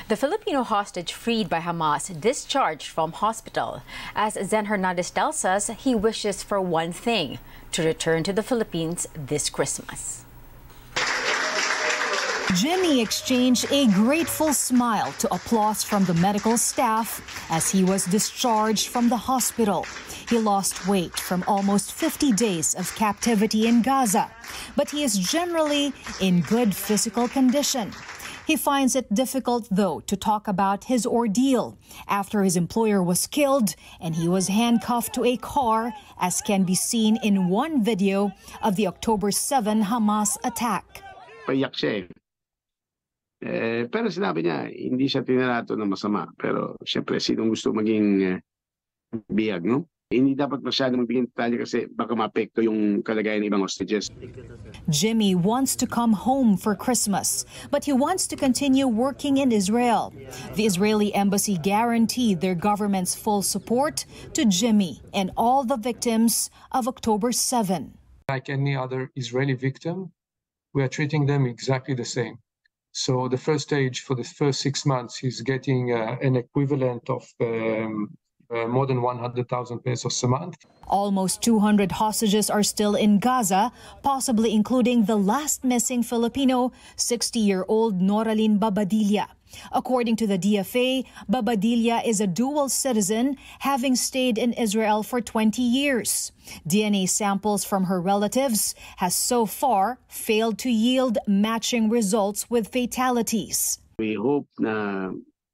The Filipino hostage freed by Hamas discharged from hospital. As Zen Hernandez tells us, he wishes for one thing: to return to the Philippines this Christmas. Jimmy exchanged a grateful smile to applause from the medical staff as he was discharged from the hospital. He lost weight from almost 50 days of captivity in Gaza, but he is generally in good physical condition. He finds it difficult, though, to talk about his ordeal after his employer was killed and he was handcuffed to a car, as can be seen in one video of the October 7 Hamas attack. Payak siya pero sinabi niya, hindi siya tinarato na masama. Pero siyempre, sinong gusto maging bihag, no? Hindi dapat masyado magbigay detalye kasi baka maapekto yung kalagayan ng ibang hostages. Jimmy wants to come home for Christmas, but he wants to continue working in Israel. The Israeli embassy guaranteed their government's full support to Jimmy and all the victims of October 7. Like any other Israeli victim, we are treating them exactly the same. So the first stage for the first 6 months, he's getting an equivalent of more than 100,000 pesos a month. Almost 200 hostages are still in Gaza, possibly including the last missing Filipino, 60-year-old Noraline Babadilla. According to the DFA, Babadilla is a dual citizen, having stayed in Israel for 20 years. DNA samples from her relatives has so far failed to yield matching results with fatalities. We hope na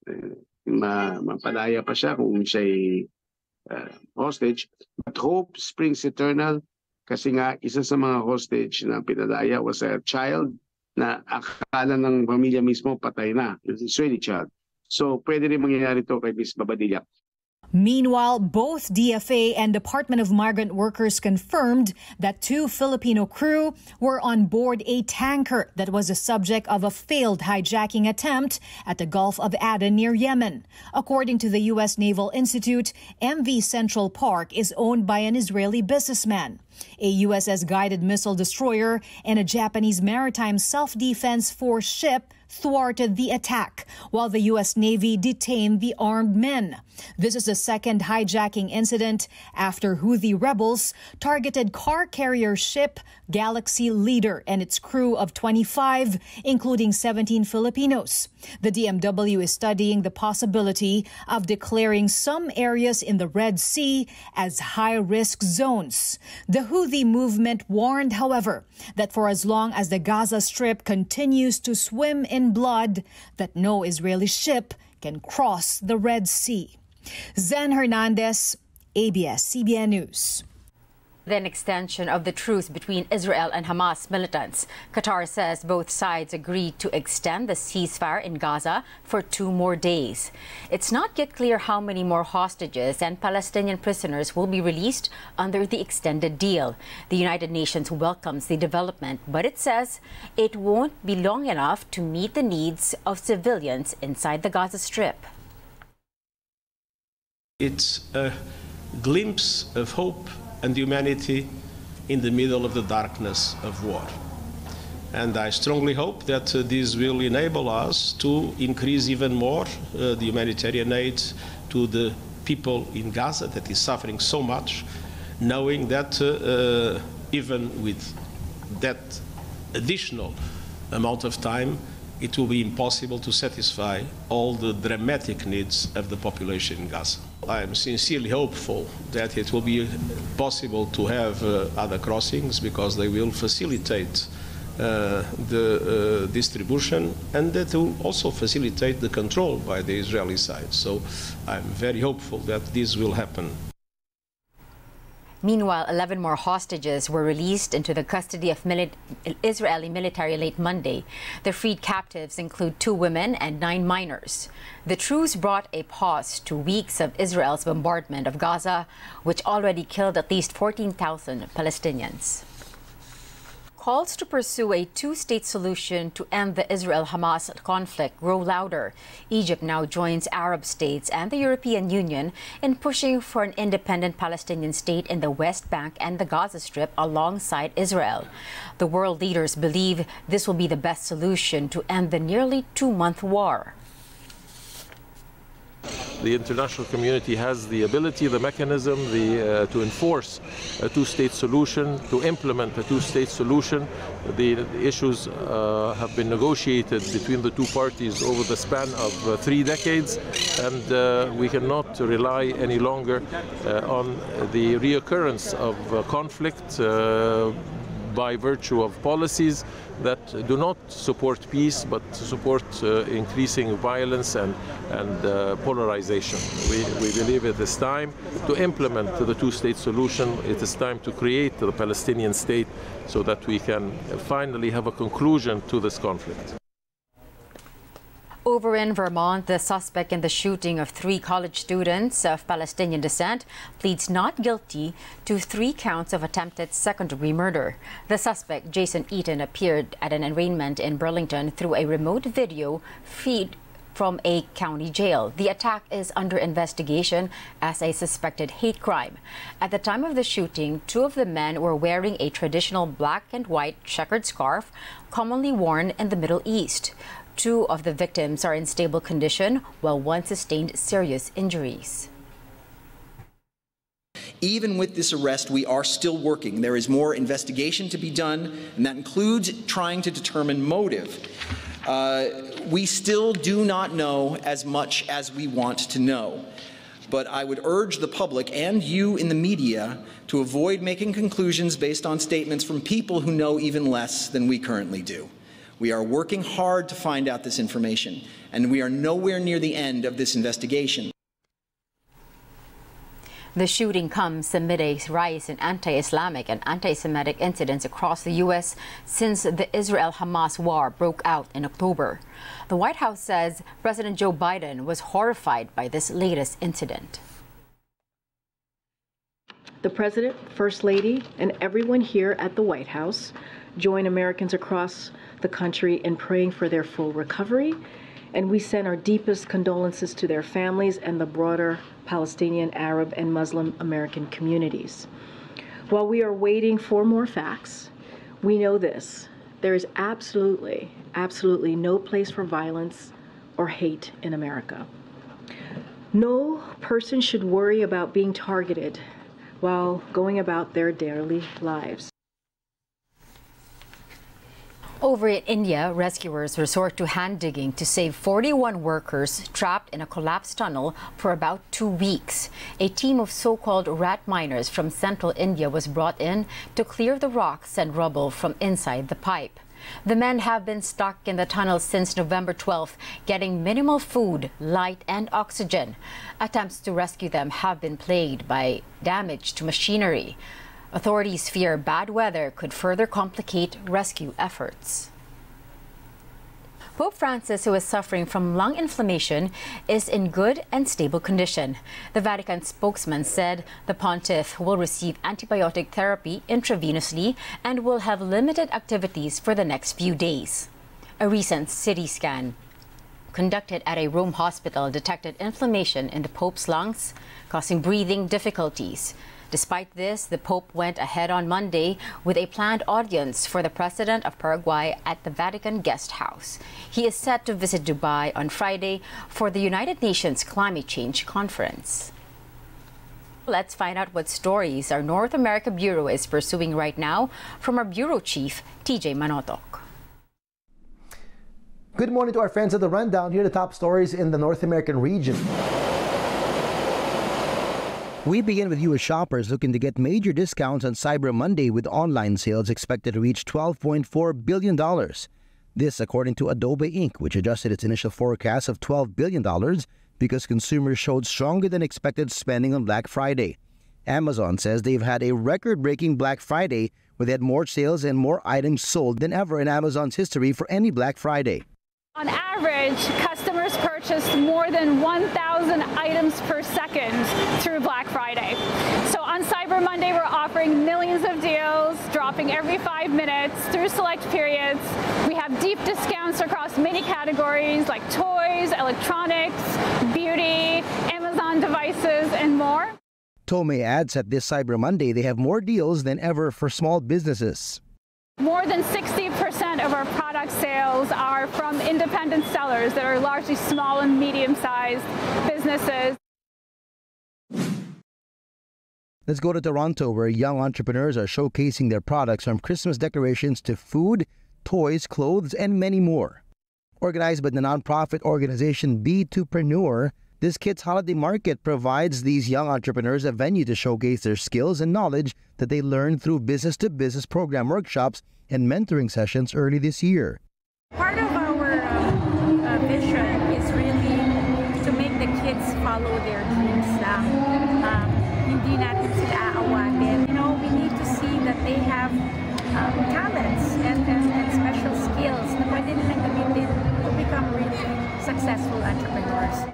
mapadaya pa siya kung siya'y hostage. But hope springs eternal kasi nga isa sa mga hostage na pinadaya was a child na akala ng pamilya mismo patay na. It's an Israeli child. So pwede rin mangyayari ito kay Ms. Babadilla. Meanwhile, both DFA and Department of Migrant Workers confirmed that 2 Filipino crew were on board a tanker that was the subject of a failed hijacking attempt at the Gulf of Aden near Yemen. According to the U.S. Naval Institute, MV Central Park is owned by an Israeli businessman. A USS guided missile destroyer and a Japanese maritime self-defense force ship thwarted the attack, while the U.S. Navy detained the armed men. This is the second hijacking incident after Houthi rebels targeted car carrier ship Galaxy Leader and its crew of 25, including 17 Filipinos. The DMW is studying the possibility of declaring some areas in the Red Sea as high-risk zones. The Houthi movement warned, however, that for as long as the Gaza Strip continues to swim in blood, that no Israeli ship can cross the Red Sea. Zen Hernandez, ABS-CBN News. An extension of the truce between Israel and Hamas militants. Qatar says both sides agreed to extend the ceasefire in Gaza for 2 more days. It's not yet clear how many more hostages and Palestinian prisoners will be released under the extended deal. The United Nations welcomes the development, but it says it won't be long enough to meet the needs of civilians inside the Gaza Strip. It's a glimpse of hope and humanity in the middle of the darkness of war. And I strongly hope that this will enable us to increase even more the humanitarian aid to the people in Gaza that is suffering so much, knowing that even with that additional amount of time, it will be impossible to satisfy all the dramatic needs of the population in Gaza. I am sincerely hopeful that it will be possible to have other crossings because they will facilitate the distribution and that will also facilitate the control by the Israeli side. So I'm very hopeful that this will happen. Minwhile, 11 more hostages were released into the custody of Israeli military late Monday. The freed captives include 2 women and 9 minors. The truce brought a pause to weeks of Israel's bombardment of Gaza, which already killed at least 14,000 Palestinians. Calls to pursue a 2-state solution to end the Israel-Hamas conflict grow louder. Egypt now joins Arab states and the European Union in pushing for an independent Palestinian state in the West Bank and the Gaza Strip alongside Israel. The world leaders believe this will be the best solution to end the nearly 2-month war. the international community has the ability, the mechanism to enforce a two-state solution, to implement a two-state solution. The issues have been negotiated between the two parties over the span of 3 decades, and we cannot rely any longer on the reoccurrence of conflict by virtue of policies that do not support peace but support increasing violence and polarization. We believe it is time to implement the two-state solution. It is time to create the Palestinian state so that we can finally have a conclusion to this conflict. Over in Vermont, the suspect in the shooting of 3 college students of Palestinian descent pleads not guilty to 3 counts of attempted second-degree murder. The suspect, Jason Eaton, appeared at an arraignment in Burlington through a remote video feed from a county jail. The attack is under investigation as a suspected hate crime. At the time of the shooting, 2 of the men were wearing a traditional black and white checkered scarf commonly worn in the Middle East. 2 of the victims are in stable condition, while 1 sustained serious injuries. Even with this arrest, we are still working. There is more investigation to be done, and that includes trying to determine motive. We still do not know as much as we want to know. But I would urge the public and you in the media to avoid making conclusions based on statements from people who know even less than we currently do. We are working hard to find out this information, and we are nowhere near the end of this investigation. The shooting comes amid a rise in anti-Islamic and anti-Semitic incidents across the U.S. since the Israel-Hamas war broke out in October. The White House says President Joe Biden was horrified by this latest incident. The President, First Lady, and everyone here at the White House join Americans across the country in praying for their full recovery, and we send our deepest condolences to their families and the broader Palestinian, Arab, and Muslim American communities. While we are waiting for more facts, we know this: there is absolutely no place for violence or hate in America. No person should worry about being targeted while going about their daily lives. Over in India, rescuers resort to hand digging to save 41 workers trapped in a collapsed tunnel for about 2 weeks. A team of so-called rat miners from central India was brought in to clear the rocks and rubble from inside the pipe. The men have been stuck in the tunnel since November 12th, getting minimal food, light, and oxygen. Attempts to rescue them have been plagued by damage to machinery. Authorities fear bad weather could further complicate rescue efforts. Pope Francis, who is suffering from lung inflammation, is in good and stable condition. The Vatican spokesman said the pontiff will receive antibiotic therapy intravenously and will have limited activities for the next few days. A recent CT scan conducted at a Rome hospital detected inflammation in the Pope's lungs, causing breathing difficulties. Despite this, the Pope went ahead on Monday with a planned audience for the President of Paraguay at the Vatican Guest House. He is set to visit Dubai on Friday for the United Nations Climate Change Conference. Let's find out what stories our North America Bureau is pursuing right now from our Bureau Chief, TJ Manotok. Good morning to our friends at The Rundown. Here are the top stories in the North American region. We begin with U.S. shoppers looking to get major discounts on Cyber Monday, with online sales expected to reach $12.4 billion. This according to Adobe Inc., which adjusted its initial forecast of $12 billion because consumers showed stronger than expected spending on Black Friday. Amazon says they've had a record-breaking Black Friday, where they had more sales and more items sold than ever in Amazon's history for any Black Friday. On average, customers purchased more than 1,000 items per second through Black Friday. So on Cyber Monday, we're offering millions of deals, dropping every 5 minutes through select periods. We have deep discounts across many categories like toys, electronics, beauty, Amazon devices, and more. Tomei adds that this Cyber Monday, they have more deals than ever for small businesses. More than 60% 80% of our product sales are from independent sellers that are largely small and medium-sized businesses. Let's go to Toronto, where young entrepreneurs are showcasing their products from Christmas decorations to food, toys, clothes, and many more. Organized by the nonprofit organization B2preneur, this Kids Holiday Market provides these young entrepreneurs a venue to showcase their skills and knowledge that they learned through business-to-business program workshops and mentoring sessions early this year. Part of our vision is really to make the kids follow their dreams. Hindi natin sila aawatin. You know, we need to see that they have talents and special skills na pwede nilang gamitin to become really successful entrepreneurs.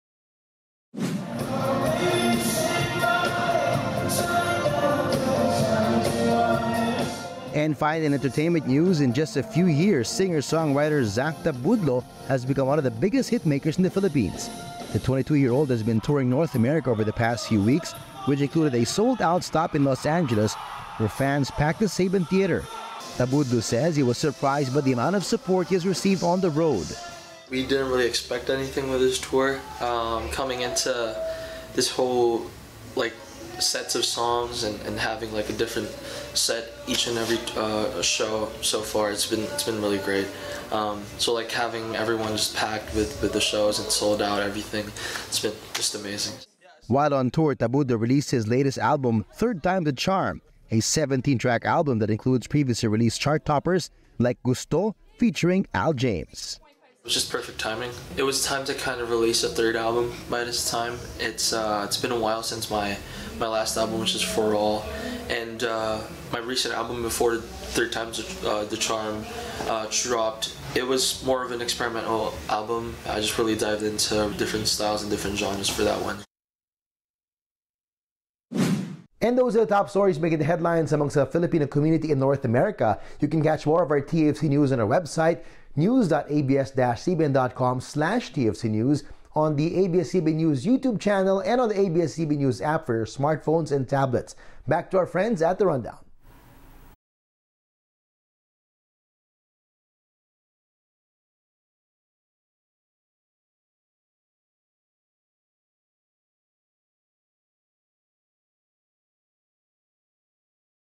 And finally, in entertainment news, in just a few years, singer-songwriter Zach Tabudlo has become one of the biggest hitmakers in the Philippines. The 22-year-old has been touring North America over the past few weeks, which included a sold-out stop in Los Angeles where fans packed the Saban Theater. Tabudlo says he was surprised by the amount of support he has received on the road. We didn't really expect anything with this tour. Coming into this whole sets of songs and having a different set each and every show so far, it's been really great. So having everyone just packed with the shows and sold out everything, it's been just amazing. While on tour, Tabudlo released his latest album, Third Time the Charm, a 17-track album that includes previously released chart toppers like Gusto featuring Al James. It was just perfect timing. It was time to kind of release a third album by this time. It's been a while since my last album, which is For All, and my recent album before Third Time's the Charm dropped. It was more of an experimental album. I just really dived into different styles and different genres for that one. And those are the top stories making the headlines amongst the Filipino community in North America. You can catch more of our TFC News on our website, news.abs-cbn.com/TFC News, on the ABS-CBN News YouTube channel, and on the ABS-CBN News app for your smartphones and tablets. Back to our friends at the Rundown.